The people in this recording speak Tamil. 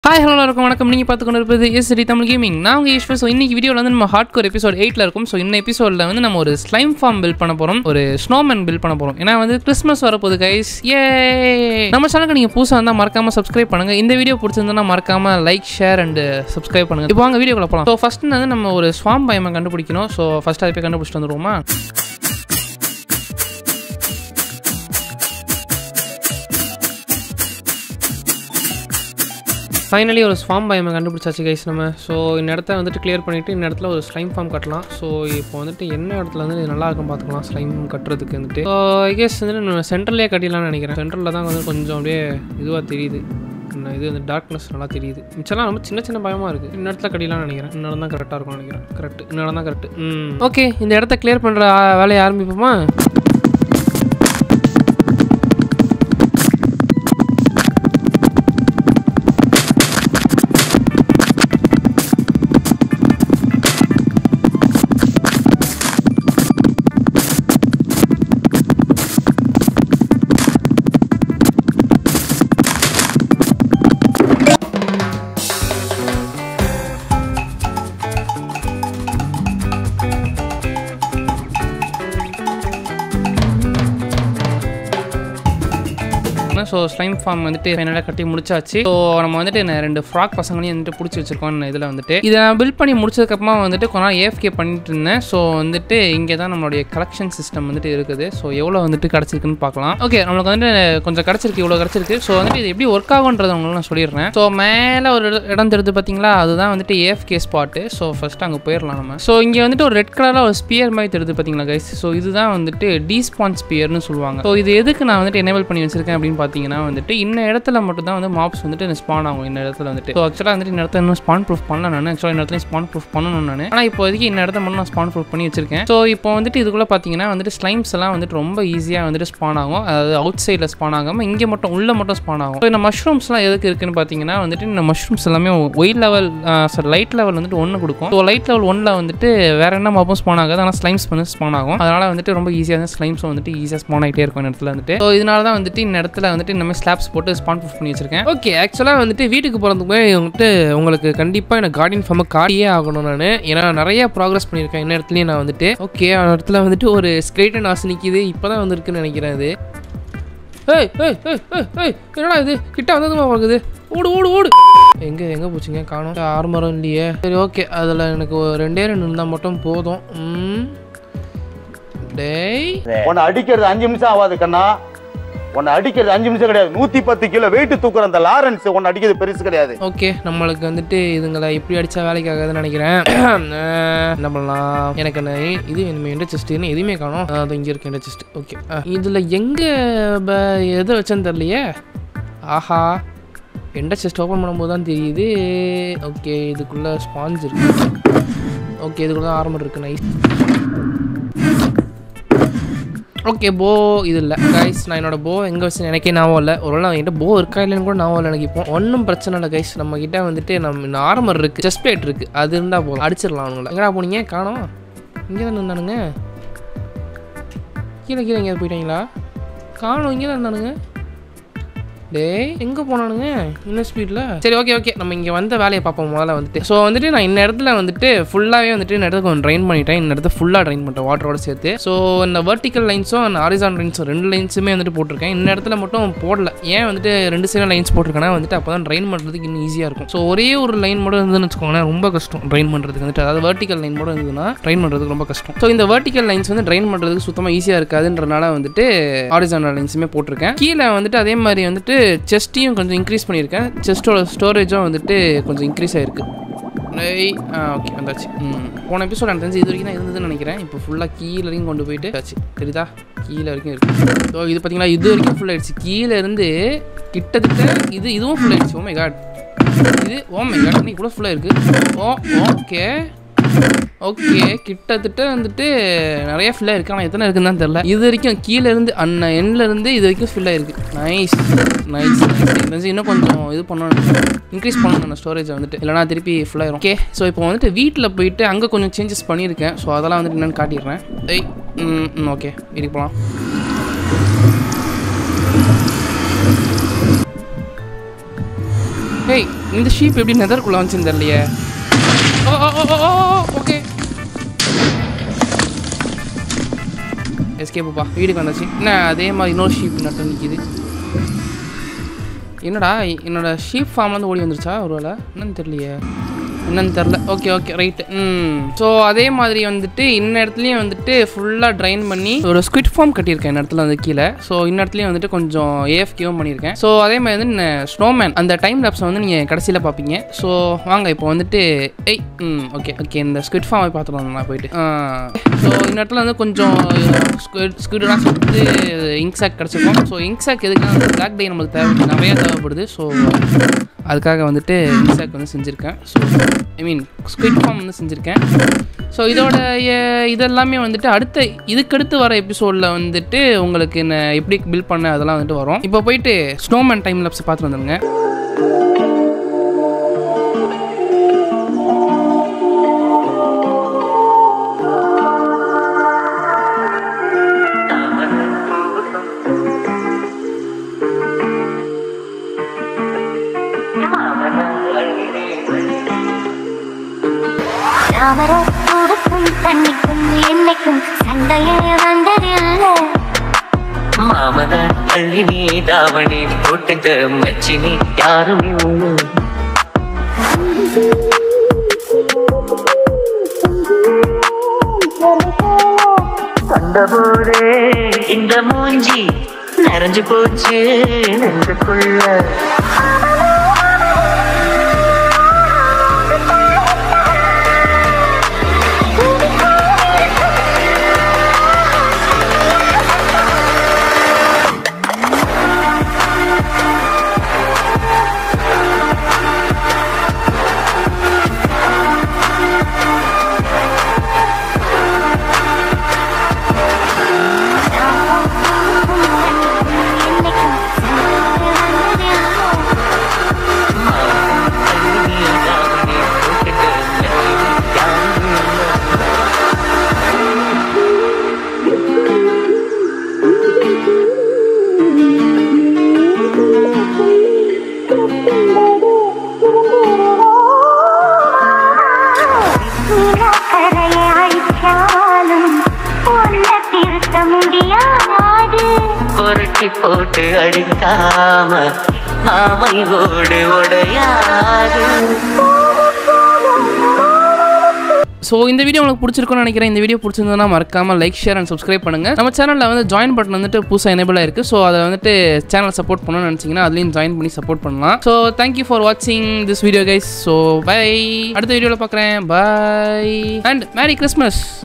Hi, hello, welcome. நீங்க பாத்துக்கொண்டிருப்பது எஸ்டி தமிழ் கேமிங். நான் உங்க ஈஸ்வர். சோ இன்னைக்கு வீடியோல வந்து நம்ம ஹார்ட்கோர் எபிசோட் 8ல இருக்கும். சோ இந்த எபிசோட்ல வந்து நம்ம ஒரு ஸ்லைம் ஃபார்ம் பில்ட் பண்ண போறோம். ஒரு ஸ்னோமேன் பில்ட் பண்ண போறோம். ஏன்னா வந்து கிறிஸ்மஸ் வரப்போகுது गाइस. யே! நம்ம சேனலுக்கு நீங்க புதுசா வந்தா மறக்காம Subscribe பண்ணுங்க. இந்த வீடியோ பிடிச்சிருந்தா மறக்காம லைக், ஷேர் and Subscribe பண்ணுங்க. இப்போ வாங்க வீடியோக்குள்ள போலாம். சோ ஃபர்ஸ்ட் வந்து நம்ம ஒரு ஸ்வாம் பையமை கண்டுபிடிக்கணும். சோ ஃபர்ஸ்ட் அதை போய் கண்டுபிடிச்சிட்டு வந்துருவோமா? ஃபைனலி ஒரு ஸ்வாம் பையமை கண்டுபிடிச்சாச்சு கைஸ் நம்ம. ஸோ இந்த இடத்த வந்துட்டு கிளியர் பண்ணிவிட்டு இந்த இடத்துல ஒரு ஸ்லைம் ஃபார்ம் கட்டலாம். ஸோ இப்போ வந்துட்டு என்ன இடத்துல வந்து நல்லா இருக்கும் பார்த்துக்கலாம் ஸ்லைம் கட்டுறதுக்கு வந்துட்டு. ஸோ ஐ கெஸ் வந்துட்டு நம்ம சென்ட்ரல்லே கட்டிடலாம்னு நினைக்கிறேன். சென்ட்ரலில் தான் வந்து கொஞ்சம் அப்படியே இதுவாக தெரியுது. இது வந்து டார்க்னஸ் நல்லா தெரியுது. மிச்சம்லாம் ரொம்ப சின்ன சின்ன பயமாக இருக்குது. இந்த இடத்துல கட்டிடலாம்னு நினைக்கிறேன். இந்த இடம் தான் கரெக்டாக இருக்கும்னு நினைக்கிறேன். கரெக்ட், இந்த இடம் தான் கரெக்ட். ஓகே, இந்த இடத்த கிளியர் பண்ணுற வேலையை ஆரம்பிப்போமா? ஸோ ஸ்லைம் ஃபார்ம் வந்துட்டு ஃபைனலாக கட்டி முடிச்சாச்சு. ஸோ நம்ம வந்துட்டு ரெண்டு ஃப்ராக் பசங்களையும் வந்துட்டு பிடிச்சி வச்சிருக்கோம். இதில் வந்துட்டு இதை நான் பில்ட் பண்ணி முடிச்சதுக்கப்புறமா வந்துட்டு கொஞ்ச நாள் AFK பண்ணிட்டு இருந்தேன். ஸோ வந்துட்டு இங்கே தான் நம்மளுடைய கலெக்ஷன் சிஸ்டம் வந்துட்டு இருக்குது. ஸோ எவ்வளோ வந்துட்டு கிடச்சிருக்குன்னு பார்க்கலாம். ஓகே, நம்மளுக்கு வந்துட்டு கொஞ்சம் கிடச்சிருக்கு, இவ்வளோ கிடச்சிருக்கு. ஸோ வந்துட்டு இது எப்படி ஒர்க் ஆகுன்றதை உங்களுக்கு நான் சொல்லிடுறேன். ஸோ மேலே ஒரு இடம் தெரியுது பார்த்தீங்களா, அதுதான் வந்துட்டு AFK ஸ்பாட்டு. ஸோ ஃபர்ஸ்ட் அங்கே போயிடலாம் நம்ம. ஸோ இங்கே வந்துட்டு ஒரு ரெட் கலரில் ஒரு ஸ்பியர் மாதிரி தெரியுது பார்த்தீங்களா கைஸ். ஸோ இதுதான் வந்துட்டு டீஸ்பான் ஸ்பியர்னு சொல்லுவாங்க. ஸோ இது எதுக்கு நான் வந்துட்டு எனேபிள் பண்ணி வச்சிருக்கேன் அப்படின்னு பார்த்தீங்கன்னா வந்துட்டு இந்த இடத்துல மட்டும் தான் வந்து மாப்ஸ் வந்துட்டு ஸ்பான் ஆகும். இந்த இடத்துல வந்துட்டு ஸோ ஆக்சுவலாக வந்துட்டு இந்த இடத்துல இன்னும் ஸ்பான் ப்ரூஃப் பண்ணல நான். ஆக்சுவலாக இந்த இடத்துல ஸ்பான் ப்ரூஃப் பண்ணணும் நான். ஆனால் இப்போதைக்கு இந்த இடத்த மட்டும் நான் ஸ்பான் ப்ரூஃப் பண்ணி வச்சிருக்கேன். ஸோ இப்போ வந்துட்டு இதுக்குள்ள பார்த்தீங்கன்னா வந்துட்டு ஸ்லைம்ஸ் எல்லாம் வந்துட்டு ரொம்ப ஈஸியாக வந்துட்டு ஸ்பான் ஆகும். அதாவது அவுட் சைடில் ஸ்பான் ஆகாமல் இங்கே மட்டும் உள்ள மட்டும் ஸ்பான் ஆகும். ஸோ இந்த மஷ்ரூம்ஸ்லாம் எதுக்கு இருக்குன்னு பார்த்தீங்கன்னா வந்துட்டு இந்த மஷ்ரூம்ஸ் எல்லாமே ஒயிட் லெவல் லைட் லெவல் வந்துட்டு 1 கொடுக்கும். ஸோ லைட் லெவல் 1ல் வந்துட்டு வேற என்ன மாப்பும் ஸ்பான் ஆகாது, ஆனால் ஸ்லைம்ஸ் வந்து ஸ்பான் ஆகும். அதனால வந்துட்டு ரொம்ப ஈஸியாக ஸ்லைம்ஸ் வந்துட்டு ஈஸியாக ஸ்பான் ஆகிட்டே இருக்கும் இந்த இடத்துல வந்துட்டு. ஸோ இதனால தான் வந்துட்டு இந்த இடத்துல வந்துட்டு இந்த மாதிரி ஸ்லாப்ஸ் போட்டு ஸ்பான் ப்ரூஃப் பண்ணி வச்சிருக்கேன். ஓகே, ஆக்சுவலாக வந்துட்டு வீட்டுக்கு போகிறதுக்கு வந்துட்டு உங்களுக்கு கண்டிப்பாக எனக்கு கார்டன் ஃபார்மை காட்டியே ஆகணும் நான். ஏன்னா நிறைய ப்ராக்ரஸ் பண்ணியிருக்கேன் இந்த இடத்துலையும் நான் வந்துட்டு. ஓகே, அந்த இடத்துல வந்துட்டு ஒரு ஸ்கெலிட்டன் ஆசை நிற்கிது. இப்போ தான் வந்துருக்குன்னு நினைக்கிறேன். இது என்னடா இது கிட்ட வந்ததுமா பார்க்குது. ஓடு ஓடு ஓடு. எங்கே போச்சுங்க, காணும். ஆர்மரம் இல்லையே. சரி ஓகே, அதில் எனக்கு 2 இருந்தால் மட்டும் போதும். டேய், உன்னை அடிக்கிறது 5 நிமிஷம் ஆகாது கண்ணா. உன்னை அடிக்கிறது 5 நிமிஷம் கிடையாது. 110 கிலோ வெயிட் தூக்குற அந்த லாரன்ஸ் உன்னை அடிக்கிறது பெருசு கிடையாது. ஓகே, நம்மளுக்கு வந்துட்டு இதுங்களை இப்படி அடிச்சா வேலைக்கு ஆகாதுன்னு நினைக்கிறேன். என்ன பண்ணலாம்? எனக்கு இது இனிமேல் எந்த செஸ்ட்னு எதுவுமே காணும். அது இங்கே இருக்கு எந்த செஸ்ட். ஓகே, இதில் எங்கே எதை வச்சேன்னு தெரியலையே. ஆஹா, எந்த செஸ்ட் ஓப்பன் பண்ணும்போது தான் தெரியுது. ஓகே, இதுக்குள்ளே ஸ்பாஞ்ச் இருக்கு. ஓகே, இதுக்குள்ளே ஆர்மர் இருக்கு. நைஸ். ஓகே, போ இது இல்லை கைஸ். நான் என்னோட போ எங்கே வச்சு எனக்கே ஞாபகம் இல்லை. ஒருவேளை என்கிட்ட போ இருக்கா இல்லைன்னு கூட ஞாபகம் இல்லை எனக்கு. இப்போ ஒன்றும் பிரச்சனை இல்லை கைஸ். நம்ம கிட்ட வந்துட்டு நம்ம ஆர்மர் இருக்குது, செஸ்ட் பிளேட் இருக்குது. அது இருந்தால் போதும், அடிச்சிடலாம் அவங்கள. எங்கடா போனீங்க? காணோம். இங்கே தான் இருந்தானுங்க. கீழே எங்கேயாவது போயிட்டாங்களா? காணோம், இங்கே தான் இருந்தானுங்க. டேய், எங்கே போனானுங்க இன்னும் ஸ்பீடில்? சரி ஓகே, நம்ம இங்கே வந்த வேலையை பார்ப்போம் முதல்ல வந்துட்டு. ஸோ வந்துட்டு நான் இந்த இடத்துல வந்துட்டு ஃபுல்லாகவே வந்துட்டு இந்த இடத்துல கொஞ்சம் ட்ரைன் பண்ணிட்டேன். இந்த இடத்த ஃபுல்லாக ட்ரைன் பண்ணிட்டேன் வாட்டரோட சேர்த்து. ஸோ இந்த வெர்டிக்கல் லைன்ஸும் அந்த ஹாரிசான்டல் லைன்ஸும் 2 லைன்ஸுமே வந்துட்டு போட்டிருக்கேன். இந்த இடத்துல மட்டும் போடல. ஏன் வந்துட்டு 2 சைடும் லைன்ஸ் போட்டிருக்கேன்னா வந்துட்டு அப்போ தான் ட்ரைன் பண்ணுறதுக்கு இன்னும் ஈஸியாக இருக்கும். ஸோ ஒரே ஒரு லைன் மட்டும் இருந்துன்னு வச்சுக்கோங்களேன், ரொம்ப கஷ்டம் ட்ரைன் பண்ணுறதுக்கு வந்துட்டு. அதாவது வெர்டிக்கல் லைன் மட்டும் இருந்ததுன்னா ட்ரைன் பண்ணுறதுக்கு ரொம்ப கஷ்டம். ஸோ இந்த வெர்டிக்கல் லைன்ஸ் வந்து ட்ரைன் பண்ணுறதுக்கு சுத்தமாக ஈஸியாக இருக்காதுன்றனால வந்துட்டு ஹாரிசான்டல் லைன்ஸுமே போட்டிருக்கேன். கீழே வந்துட்டு அதே மாதிரி வந்துட்டு செஸ்ட்டையும் கொஞ்சம் இன்க்ரீஸ் பண்ணியிருக்கேன். செஸ்ட்டோட ஸ்டோரேஜும் வந்துட்டு கொஞ்சம் இன்க்ரீஸ் ஆகிருக்கு. ஓகே, வந்தாச்சு. போன எபிசோட் எனக்கு தெரிஞ்சு இது வரைக்கும் தான் இருந்ததுன்னு நினைக்கிறேன். இப்போ ஃபுல்லாக கீழே வரைக்கும் கொண்டு போயிட்டு ஆச்சு. தெரியுதா? கீழே வரைக்கும் இருக்குது. ஸோ இது பார்த்தீங்களா, இது வரைக்கும் ஃபுல் ஆகிடுச்சு. கீழே இருந்து கிட்டத்தட்ட இதுவும் ஃபுல் ஆகிடுச்சு. ஓ மை காட், இது ஓ மை காட் இன்னைக்கு கூட ஃபுல்லாக இருக்குது. ஓகே, கிட்டத்தட்ட வந்துட்டு நிறைய ஃபில்லாக இருக்குது. ஆனால் எத்தனை இருக்குன்னு தான் தெரில. இது வரைக்கும் கீழே இருந்து அந்த எண்ணில் இருந்து இது வரைக்கும் ஃபில்லாக இருக்குது. நைஸ். இன்னும் கொஞ்சம் இது பண்ணணும், இன்க்ரீஸ் பண்ணணும் அந்த ஸ்டோரேஜை வந்துட்டு, இல்லைனா திருப்பி ஃபுல்லாகிடும். ஓகே, ஸோ இப்போ வந்துட்டு வீட்டில் போயிட்டு அங்கே கொஞ்சம் சேஞ்சஸ் பண்ணியிருக்கேன். ஸோ அதெல்லாம் வந்துட்டு என்னென்னு காட்டிடுறேன். ஓகே, வீட்டுக்கு போகலாம். ஹேய் இந்த ஷீப் எப்படி நெதர்க்குள்ளே வந்துச்சுன்னு தெரியலையே. ஓகே எஸ்கேப்புப்பா, வீட்டுக்கு வந்தாச்சு. என்ன அதே மாதிரி இன்னொரு ஷீப் நட்டு நிற்கிது. என்னடா என்னோட ஷீப் ஃபார்ம்லேருந்து ஓடி வந்துருச்சா ஒரு வேளை? என்னன்னு தெரியலையே, என்னன்னு தெரில. Okay okay right. ஸோ அதே மாதிரி வந்துட்டு இந்த இடத்துலையும் வந்துட்டு ஃபுல்லாக ட்ரைன் பண்ணி ஒரு ஸ்குவிட் ஃபார்ம் கட்டியிருக்கேன் இந்த இடத்துல வந்து கீழே. ஸோ இந்த இடத்துலையும் வந்துட்டு கொஞ்சம் ஏஎஃப்கேவும் பண்ணியிருக்கேன். ஸோ அதே மாதிரி வந்து ஸ்னோமேன் அந்த டைம் லேப்ஸை வந்து நீங்கள் கடைசியில் பார்ப்பீங்க. ஸோ வாங்க இப்போ வந்துட்டு ஓகே ஓகே இந்த ஸ்குவிட் ஃபார்மை பார்த்துருவோம் நான் போயிட்டு. ஸோ இந்த இடத்துல வந்து கொஞ்சம் ஸ்குவிடெலாம் சேர்த்து இங்க் சாக் கிடச்சிருக்கோம். ஸோ இங்க் சாக் எதுக்குன்னா வந்து பிளாக் டே நம்மளுக்கு நிறையா தேவைப்படுது. ஸோ அதுக்காக வந்துட்டு இங்க் சாக் வந்து செஞ்சுருக்கேன். So I mean squid form வந்து செஞ்சுருக்கேன். ஸோ இதோட இதெல்லாமே வந்துட்டு இதுக்கடுத்து வர எபிசோடில் வந்துட்டு உங்களுக்கு என்ன எப்படி பில்ட் பண்ண அதெல்லாம் வந்துட்டு வரும். இப்போ போயிட்டு ஸ்னோமேன் டைம் லேப்ஸ் பார்த்துட்டு வந்துடுங்க. மாமன அள்ளி நீ தாவணி போட்டுட்டு மச்சி நீ யாருமே கண்டபோதே இந்த மூஞ்சி நிறைஞ்சு போச்சு நெஞ்சுக்குள்ள. போட்டு அடிக்காம மாமை ஓடு உடையாது. ஸோ இந்த வீடியோ உங்களுக்கு பிடிச்சிருக்குன்னு நினைக்கிறேன். இந்த வீடியோ பிடிச்சிருந்ததுன்னா மறக்காமல் லைக், ஷேர் அண்ட் சப்ஸ்கிரைப் பண்ணுங்கள். நம்ம சேனலில் வந்து ஜாயின் பட்டன் வந்துட்டு புதுசாக எனேபிளாக இருக்குது. ஸோ அதை வந்துட்டு சேனல் சப்போர்ட் பண்ணணும்னு நினச்சிங்கன்னா அதுலேயும் ஜாயின் பண்ணி சப்போர்ட் பண்ணலாம். ஸோ தேங்க்யூ ஃபார் வாட்சிங் this video guys. So bye, அடுத்த வீடியோவில் பார்க்குறேன். Bye and merry Christmas.